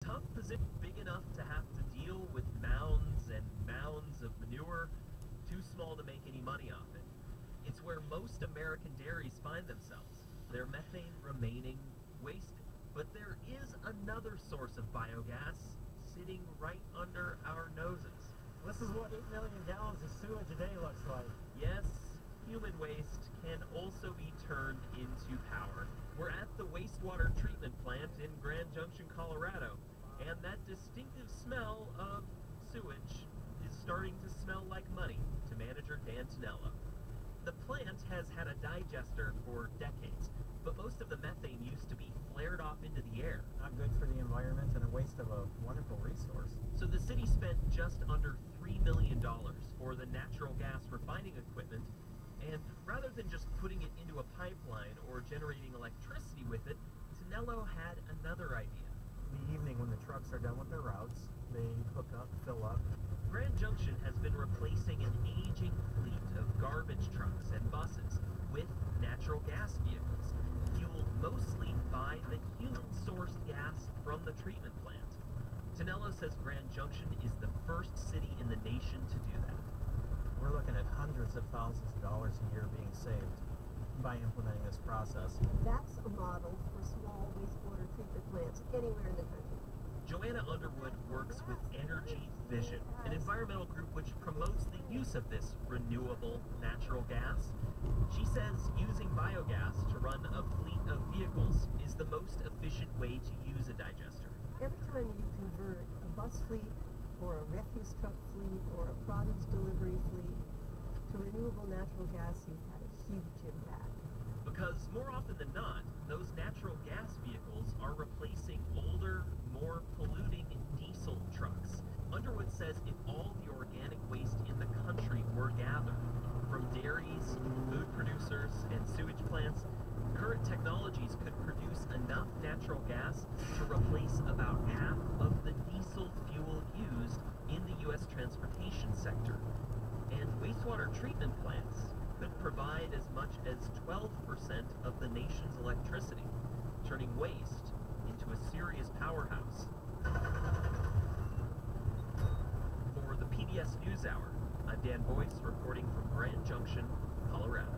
tough position, big enough to have to deal with mounds and mounds of manure, too small to make any money off it. It's where most American dairies find themselves, their methane remaining wasted. But there is another source of biogas sitting right under our noses. This is what 8 million gallons of sewage a day looks like. Yes, human waste can also be turned into power. We're at the wastewater treatment plant in Grand Junction, Colorado, and that distinctive smell of sewage is starting to smell like money to manager Dan Tonello. The plant has had a digester for decades, but most of the methane used to be flared off into the air. Not good for the environment and a waste of a wonderful resource. So the city spent just under $3 million for the natural gas refining equipment, and rather than just putting it into a pipeline or generating electricity with it, Tonello had another idea. In the evening when the trucks are done with their routes, they hook up, fill up. Grand Junction has been replacing an aging fleet of garbage trucks and buses with natural gas vehicles, fueled mostly by the human-sourced gas from the treatment plant. Tonello says Grand Junction is the first city in the nation to do that. We're looking at hundreds of thousands of dollars a year being saved by implementing this process. That's a model for small wastewater treatment plants anywhere in the country. Joanna Underwood works with Energy Vision, an environmental group which promotes the use of this renewable natural gas. She says using biogas to run a fleet of vehicles is the most efficient way to use a digester. Every time you convert a bus fleet or a refuse truck fleet or a produce delivery fleet to renewable natural gas, you've had a huge impact. Because more often than not, those natural gas vehicles are replacing older, more polluting diesel trucks. Underwood says if all the organic waste in the country were gathered, from dairies, food producers, and sewage plants, current technologies could produce enough natural gas to replace about half of the diesel fuel used in the U.S. transportation sector. And wastewater treatment plants could provide as much as 12% of the nation's electricity, turning waste into a serious powerhouse. For the PBS NewsHour, I'm Dan Boyce reporting from Grand Junction, Colorado.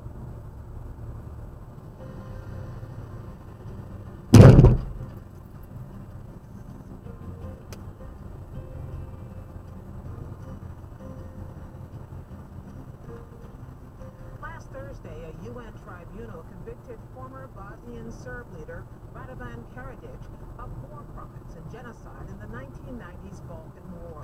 Last Thursday, a UN tribunal convicted former Bosnian Serb leader Radovan Karadzic of war crimes and genocide in the